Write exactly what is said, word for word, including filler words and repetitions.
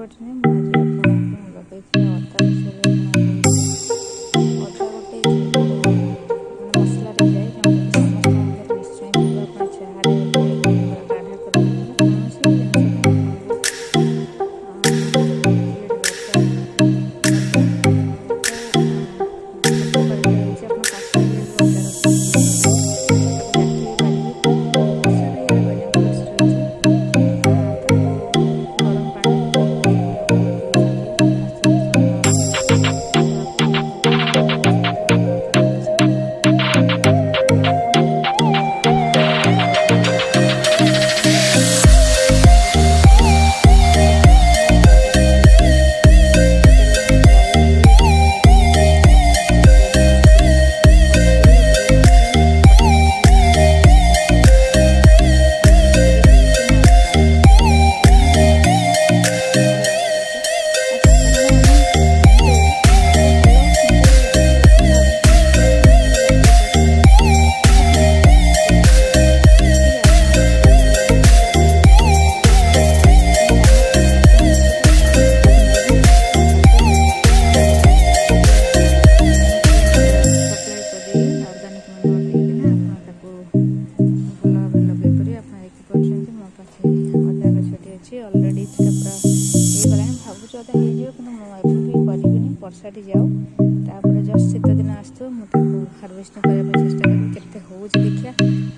କରିନି ମୁଁ ଆଜି ଆପଣଙ୍କୁ ଲଗେଇଥିଲି ଅଦା ବିଷୟରେ ଅଦା ଗୋଟେ ମସଲାରେ ଯାଏ ଯେମିତିକି ସମସ୍ତଙ୍କ ଘରେ ନିଶ୍ଚୟ ଥିବ। ଆପଣ ଚାହାରେ ଗୋଳେଇକି କାଢ଼ା କରିପାରିବେ କୌଣସି ଜିନିଷ ପାଇଁ ऑलरेडी पूरा हो भावुँ अदा हो कि वर्षाटी जाऊ जस्ट शीत दिन आसो मुझे हार्वेस्टिंग करने चेष्टा करी केते हो देखिया।